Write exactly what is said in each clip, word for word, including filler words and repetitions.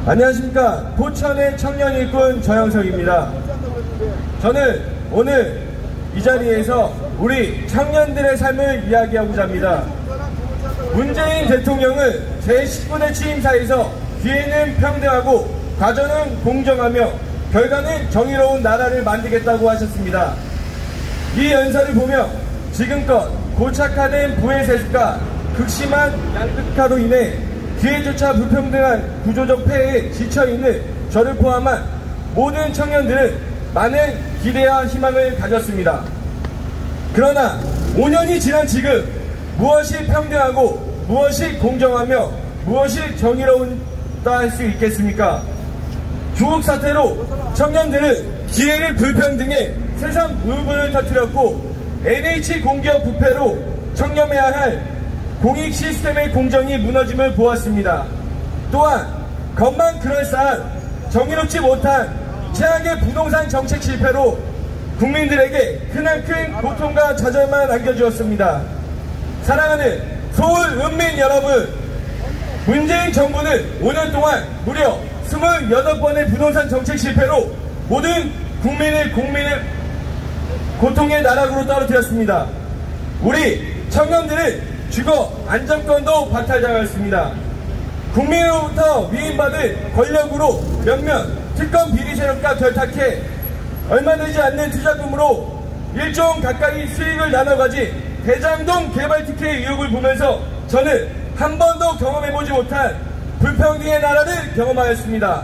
안녕하십니까. 포천의 청년 일꾼 저영석입니다. 저는 오늘 이 자리에서 우리 청년들의 삶을 이야기하고자 합니다. 문재인 대통령은 제십구 대 취임사에서 기회는 평등하고 과정은 공정하며 결과는 정의로운 나라를 만들겠다고 하셨습니다. 이 연설을 보며 지금껏 고착화된 부의 세습과 극심한 양극화로 인해 기회조차 불평등한 구조적 폐해에 지쳐있는 저를 포함한 모든 청년들은 많은 기대와 희망을 가졌습니다. 그러나 오 년이 지난 지금 무엇이 평등하고 무엇이 공정하며 무엇이 정의로운다 할 수 있겠습니까? 조국 사태로 청년들은 기회를 불평등해 세상 부분을 터뜨렸고 엔에이치 공기업 부패로 청렴해야 할 공익 시스템의 공정이 무너짐을 보았습니다. 또한 겉만 그럴싸한 정의롭지 못한 최악의 부동산 정책 실패로 국민들에게 크나큰 고통과 좌절만 안겨주었습니다. 사랑하는 서울 은민 여러분, 문재인 정부는 오 년 동안 무려 스물여덟 번의 부동산 정책 실패로 모든 국민을 국민을 고통의 나락으로 떨어뜨렸습니다. 우리 청년들은 주거 안정권도 박탈당했습니다. 국민으로부터 위임받을 권력으로 몇몇 특검 비리 세력과 결탁해 얼마 되지 않는 투자금으로 일종 가까이 수익을 나눠 가진 대장동 개발 특혜의 의혹을 보면서 저는 한 번도 경험해보지 못한 불평등의 나라를 경험하였습니다.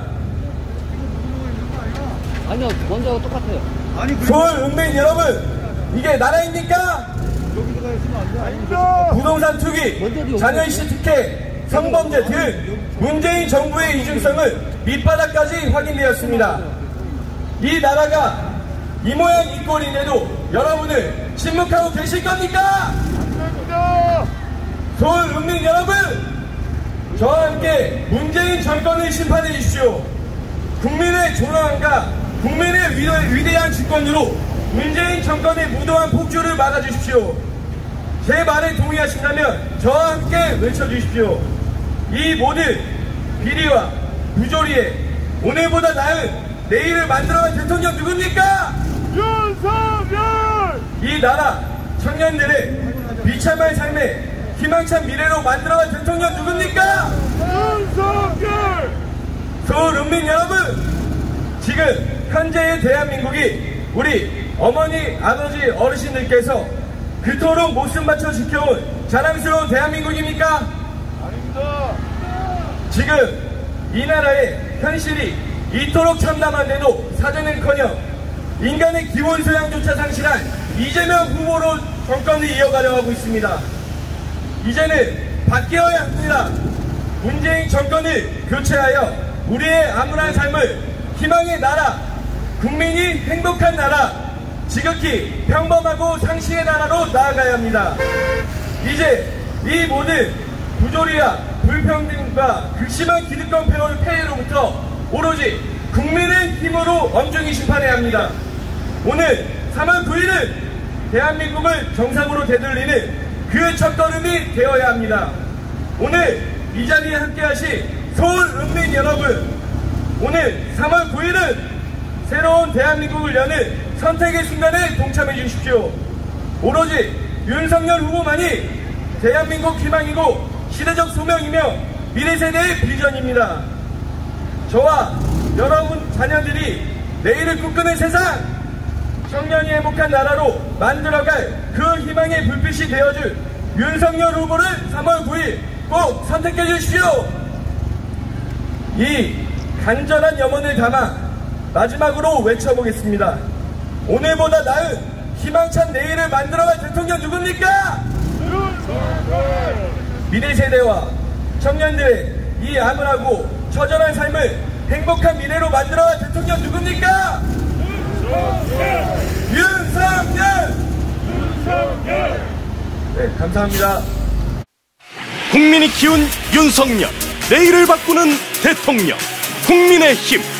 아니요, 먼저하고 똑같아요. 아니, 서울 은민 여러분, 이게 나라입니까? 부동산 투기, 자녀이시 특혜, 성범죄 등 문재인 정부의 이중성은 밑바닥까지 확인되었습니다. 이 나라가 이 모양 이 꼴인데도 여러분은 침묵하고 계실 겁니까? 서울 은민 여러분, 저와 함께 문재인 정권을 심판해 주십시오. 국민의 존엄함과 국민의 위대한 주권으로 문재인 정권의 무도한 폭주를 막아주십시오. 제 말에 동의하신다면 저와 함께 외쳐주십시오. 이 모든 비리와 부조리에 오늘보다 나은 내일을 만들어갈 대통령 누굽니까? 윤석열! 이 나라 청년들의 비참한 삶에 희망찬 미래로 만들어갈 대통령 누굽니까? 윤석열! 서울 은민 여러분, 지금 현재의 대한민국이 우리 어머니, 아버지, 어르신들께서 그토록 목숨 바쳐 지켜온 자랑스러운 대한민국입니까? 아닙니다. 지금 이 나라의 현실이 이토록 참담한데도 사죄는커녕 인간의 기본 소양조차 상실한 이재명 후보로 정권을 이어가려 하고 있습니다. 이제는 바뀌어야 합니다. 문재인 정권을 교체하여 우리의 암울한 삶을 희망의 나라, 국민이 행복한 나라, 지극히 평범하고 상식의 나라로 나아가야 합니다. 이제 이 모든 부조리와 불평등과 극심한 기득권 폐해로부터 오로지 국민의 힘으로 엄중히 심판해야 합니다. 오늘 삼월 구일은 대한민국을 정상으로 되돌리는 그 첫걸음이 되어야 합니다. 오늘 이 자리에 함께하신 서울 은민 여러분, 오늘 삼월 구일은 새로운 대한민국을 여는 선택의 순간에 동참해 주십시오. 오로지 윤석열 후보만이 대한민국 희망이고 시대적 소명이며 미래세대의 비전입니다. 저와 여러분 자녀들이 내일을 꿈꾸는 세상, 청년이 행복한 나라로 만들어갈 그 희망의 불빛이 되어줄 윤석열 후보를 삼월 구일 꼭 선택해 주십시오. 이 간절한 염원을 담아 마지막으로 외쳐보겠습니다. 오늘보다 나은 희망찬 내일을 만들어갈 대통령 누굽니까? 미래세대와 청년들의 이 암울하고 처절한 삶을 행복한 미래로 만들어갈 대통령 누굽니까? 윤석열! 윤석열! 네, 감사합니다. 국민이 키운 윤석열, 내일을 바꾸는 대통령, 국민의 힘.